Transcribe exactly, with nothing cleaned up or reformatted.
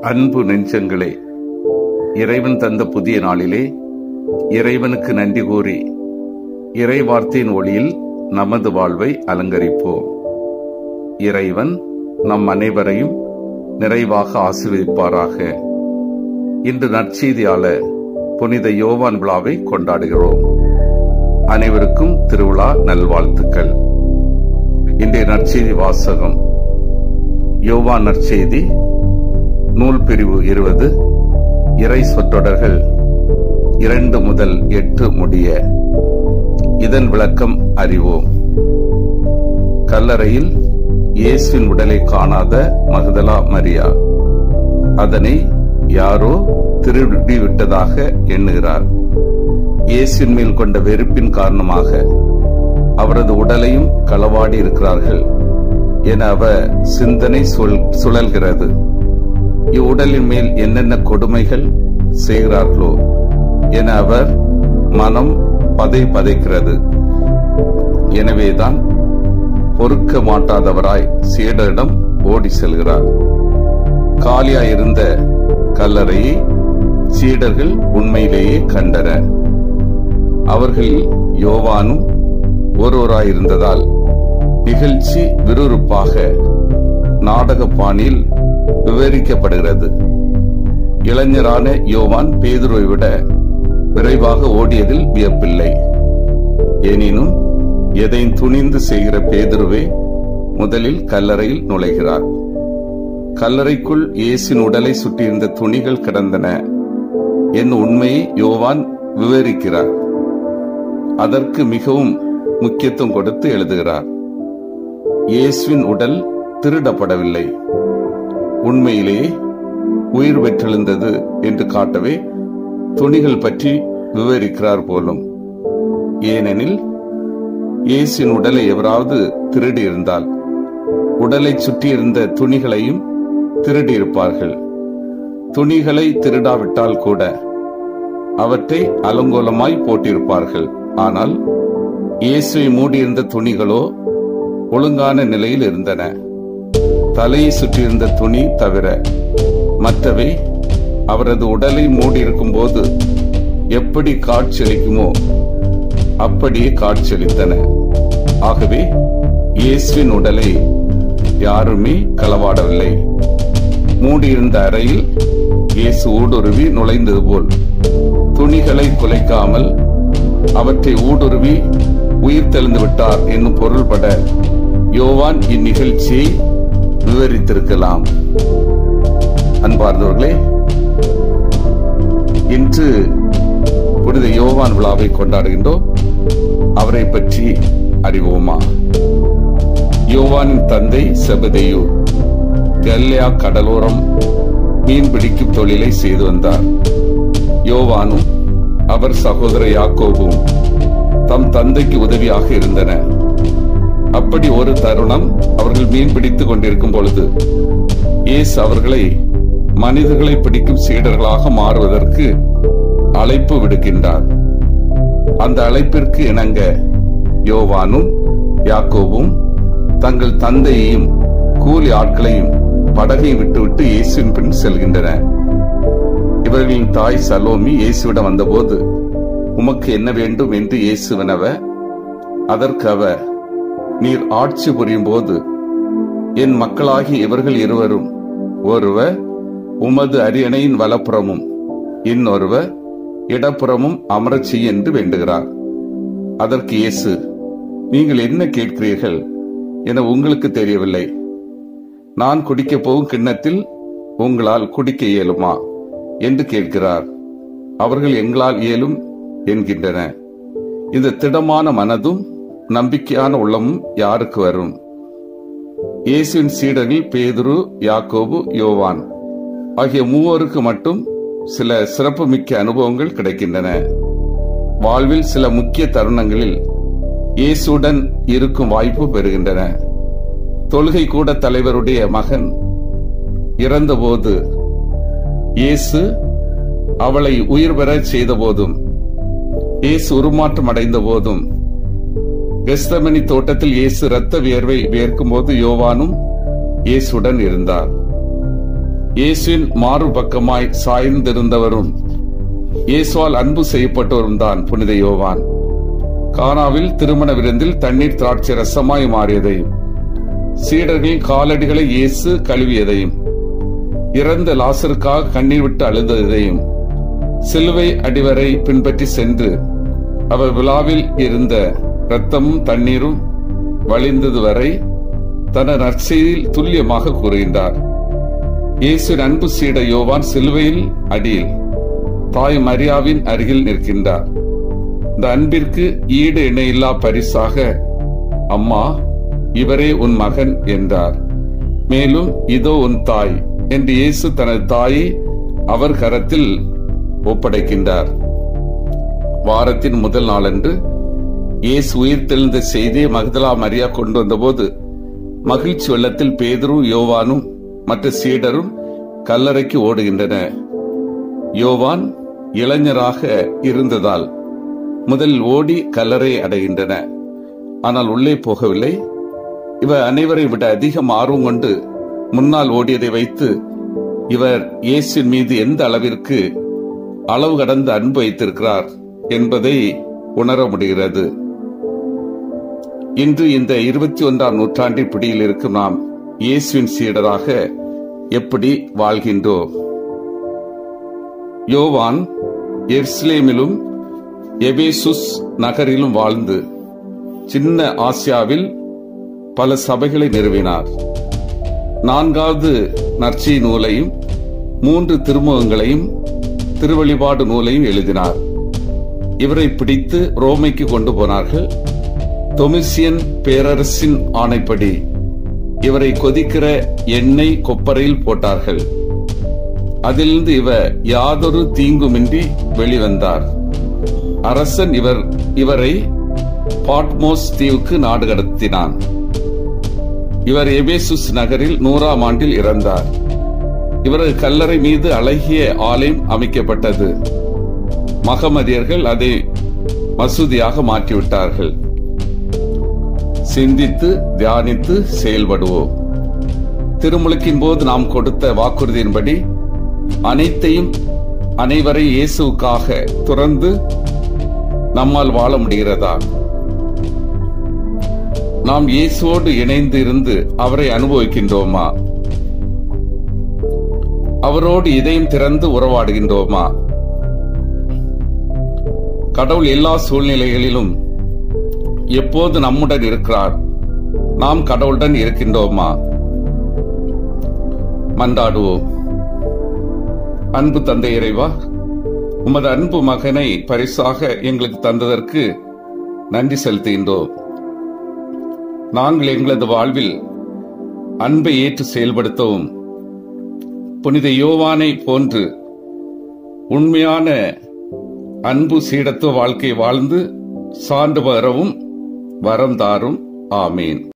அன்பு நெஞ்சங்களே, இறைவன் தந்த புதிய நாளிலே இறைவனுக்கு நன்றி கூறி இறை வார்த்தையின் ஒளியில் நமது வாழ்வை அலங்கரிப்போம். இறைவன் நம் அனைவரையும் நிறைவாக ஆசீர்வதிப்பாராக. இன்று நற்செய்தியாளர் புனித யோவான் விழாவை கொண்டாடுகிறோம். அனைவருக்கும் திருவிழா நல்வாழ்த்துக்கள். இன்றைய நற்செய்தி வாசகம் யோவான் நற்செய்தி நூல் பிரிவு இருபது, இறை சொற்றொடர்கள் இரண்டு முதல் எட்டு முடிய. இதன் விளக்கம் அறிவோம். கல்லறையில் இயேசுவின் உடலை காணாத மகதலா மரியா அதனை யாரோ திருடி விட்டதாக எண்ணுகிறார். இயேசுவின் மேல் கொண்ட வெறுப்பின் காரணமாக அவரது உடலையும் களவாடி இருக்கிறார்கள் என அவர் சிந்தனை சுழல்கிறது. இவ்வுடலின் மேல் என்னென்ன கொடுமைகள் செய்கிறார்களோ என அவர் மனம் பதை பதைக்கிறது. எனவேதான் பொறுக்க மாட்டாதவராய் சீடரிடம் ஓடி செல்கிறார். காலியாயிருந்த கல்லறையை சீடர்கள் உண்மையிலேயே கண்டனர். அவர்கள் யோவானும் ஒருவராயிருந்ததால் நிகழ்ச்சி விறுவிறுப்பாக நாடக பாணியில் விவரிக்கப்படுகிறது. இளைஞரான யோவான் பேதுருவை விட விரைவாக ஓடியதில் வியப்பில்லை. எனினும் எதையும் துணிந்து செய்கிற பேதுருவே முதலில் கல்லறையில் நுழைகிறார். கல்லறைக்குள் இயேசுவின் உடலை சுற்றியிருந்த துணிகள் கிடந்தன என்னும் உண்மையை யோவான் விவரிக்கிறார். அதற்கு மிகவும் முக்கியத்துவம் கொடுத்து எழுதுகிறார். இயேசுவின் உடல் திருடப்படவில்லை, உண்மையிலேயே உயிர் பெற்றெழுந்தது என்று காட்டவே துணிகள் பற்றி விவரிக்கிறார் போலும். ஏனெனில் இயேசுவின் உடலை எவராவது திருடி இருந்தால் உடலை சுற்றியிருந்த துணிகளையும் திருடி இருப்பார்கள். துணிகளை திருடாவிட்டால் கூட அவற்றை அலங்கோலமாய் போட்டிருப்பார்கள். ஆனால் இயேசுவை மூடியிருந்த துணிகளோ ஒழுங்கான நிலையில் இருந்தன. தலையை சுற்றியிருந்த துணி தவிர மற்றவை அவரது உடலை மூடியிருக்கும் போது எப்படி காட்சியளிக்குமோ அப்படியே காட்சியளித்தன. ஆகவே இயேசுவின் உடலை யாருமே களவாடவில்லை. மூடியிருந்த அறையில் இயேசு ஊடுருவி நுழைந்தது போல் துணிகளை குலைக்காமல் அவற்றை ஊடுருவி உயிர் தெளிந்து விட்டார் என்னும் பொருள்பட யோவான் இந்நிகழ்ச்சியை விவரித்திருக்கலாம். அன்பார்ந்தவர்களே, இன்று புனித யோவான் விழாவை கொண்டாடுகின்றோம். அவரை பற்றி அறிவோமா? யோவானின் தந்தை செபதேயு கலிலேயா கடலோரம் மீன் பிடிக்கும் தொழிலை செய்து வந்தார். யோவானும் அவர் சகோதர யாக்கோபும் தம் தந்தைக்கு உதவியாக இருந்தனர். அப்படி ஒரு தருணம் அவர்கள் மீன் பிடித்துக் கொண்டிருக்கும் பொழுது இயேசு அவர்களை மனிதர்களை பிடிக்கும் சீடர்களாக மாறுவதற்கு அழைப்பு விடுக்கின்றார். அந்த அழைப்பிற்கு இணங்க யோவானும் யாக்கோபும் தங்கள் தந்தையையும் கூலி ஆட்களையும் படகை விட்டுவிட்டு இயேசுவின் பின் செல்கின்றனர். இவர்களின் தாய் சலோமி இயேசுவிடம் வந்தபோது, உமக்கு என்ன வேண்டும் என்று இயேசு வினவ, அதற்கு அவர், நீர் ஆட்சி புரியும் போது என் மக்களாகிய இவர்கள் இருவரும் ஒருவர் உமது அரியணையின் வலப்புறமும் இன்னொருவர் இடப்புறமும் அமரச் செய்ய என்று வேண்டுகிறார். அதற்கு இயேசு, நீங்கள் என்ன கேட்கிறீர்கள் என உங்களுக்கு தெரியவில்லை. நான் குடிக்கப் போகும் கிண்ணத்தில் உங்களால் குடிக்க இயலுமா என்று கேட்கிறார். அவர்கள் எங்களால் இயலும் என்கின்றன. இந்த திடமான மனதும் நம்பிக்கையான உள்ளமும் யாருக்கு வரும்? இயேசுவின் சீடர்கள் பேதுரு, யாக்கோபு, யோவான் ஆகிய மூவருக்கு மட்டும் சில சிறப்புமிக்க அனுபவங்கள் கிடைக்கின்றன. வாழ்வில் சில முக்கிய தருணங்களில் இயேசுடன் இருக்கும் வாய்ப்பு பெறுகின்றன. தொழுகை கூட தலைவருடைய மகன் இறந்தபோது இயேசு அவளை உயிர் பெற செய்த போதும், இயேசு உருமாற்றம் அடைந்த போதும், கெத்செமனி தோட்டத்தில் இயேசு இரத்த வியர்வை வியர்க்கும் போது யோவானும் இயேசுடன் இருந்தார். இயேசுவின் மாறுபக்கமாய் சாய்ந்திருந்தவரும் இயேசுவால் அன்பு செய்யப்பட்டவரும் தான் புனித யோவான். கானாவில் திருமண விருந்தில் தண்ணீர் திராட்சை ரசமாய் மாறியதையும், சீடர்களின் காலடிகளை இயேசு கழுவியதையும், இறந்த லாசருக்காக கண்ணீர் விட்டு அழுததையும், சிலுவை அடிவரை பின்பற்றி சென்று அவர் விழாவில் இருந்த இரத்தமும் தண்ணீரும் வழிந்தது வரை தன நற்செய்தியில் துல்லியமாக கூறுகின்றார். இயேசுவின் அன்பு சீட யோவான் சிலுவையில் அடியில் தாய் மரியாவின் அருகில் நிற்கின்றார். இந்த அன்பிற்கு ஈடு இணையில்லா பரிசாக, அம்மா, இவரே உன் மகன் என்றார். மேலும் இதோ உன் தாய் என்று இயேசு தனது தாயை அவர் கரத்தில் ஒப்படைக்கின்றார். வாரத்தின் முதல் நாளன்று இயேசு உயிர் தெழுந்த செய்தியை மகதலா மரியா கொண்டு வந்தபோது மகிழ்ச்சி வெள்ளத்தில் பேதுரும் யோவானும் மற்ற சீடரும் கல்லறைக்கு ஓடுகின்றனர். யோவான் இளைஞராக இருந்ததால் முதலில் ஓடி கல்லறை அடைகின்றன. ஆனால் உள்ளே போகவில்லை. இவர் அனைவரை விட அதிகம் ஆர்வம் கொண்டு முன்னால் ஓடியதை வைத்து இவர் இயேசுவின் மீது எந்த அளவிற்கு அளவு கடந்த அன்பு வைத்திருக்கிறார் என்பதை உணர முடிகிறது. இன்று இந்த இருபத்தி ஒன்றாம் நூற்றாண்டின் பிடியில் இருக்கும் நாம் இயேசுவின் சீடராக எப்படி வாழ்கின்றோம்? யோவான் எருசலேமிலும் எபேசுஸ் நகரிலும் வாழ்ந்து சின்ன ஆசியாவில் பல சபைகளை நிறுவினார். நான்காவது நற்செய்தி நூலையும் மூன்று திருமுகங்களையும் திருவழிபாடு நூலையும் எழுதினார். இவரை பிடித்து ரோமைக்கு கொண்டு போனார்கள். தொமிசியன் பேரரசின் ஆணைப்படி இவரை கொதிக்கிற எண்ணெய் கொப்பரையில் போட்டார்கள். அதிலிருந்து இவர் யாதொரு தீங்குமின்றி வெளிவந்தார். அரசன் இவர் இவரை பாட்மோஸ் தீவுக்கு நாடு கடத்தினான். இவர் எபேசுஸ் நகரில் நூறாம் ஆண்டில் இறந்தார். இவரது கல்லறை மீது அழகிய ஆலயம் அமைக்கப்பட்டது. மகமதியர்கள் அதை மசூதியாக மாற்றிவிட்டார்கள். சிந்தித்து தியானித்து செயல்படுவோம். திருமுழுக்கின் போது நாம் கொடுத்த வாக்குறுதியின்படி அனைத்தையும் அனைவரை இயேசுவுக்காக துறந்து நம்மால் வாழ முடிகிறதா? நாம் இயேசுவோடு இணைந்து இருந்து அவரை அனுபவிக்கின்றோமா? அவரோடு இதயம் திறந்து உறவாடுகின்றோமா? கடவுள் எல்லா சூழ்நிலைகளிலும் எப்போது நம்முடன் இருக்கிறார். நாம் கடவுளுடன் இருக்கின்றோமா? மன்றாடுவோம். அன்பு தந்தை இறைவா, உமது அன்பு மகனை பரிசாக எங்களுக்கு தந்ததற்கு நன்றி செலுத்துகின்றோம். நாங்கள் எங்களது வாழ்வில் அன்பை ஏற்று செயல்படுத்தவும் புனித யோவானை போன்று உண்மையான அன்பு சீடத்துவ வாழ்க்கை வாழ்ந்து சான்று பெறவும் வரம் தாரும். ஆமீன்.